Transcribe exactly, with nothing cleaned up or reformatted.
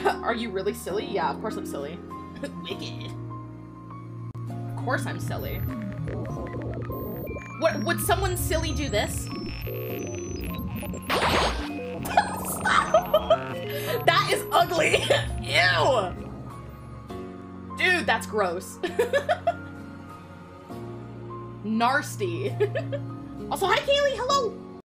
Are you really silly? Yeah, of course I'm silly. Wicked. Of course I'm silly. What, would someone silly do this? That is ugly. Ew. Dude, that's gross. Nasty. Also, hi Kaylee, hello.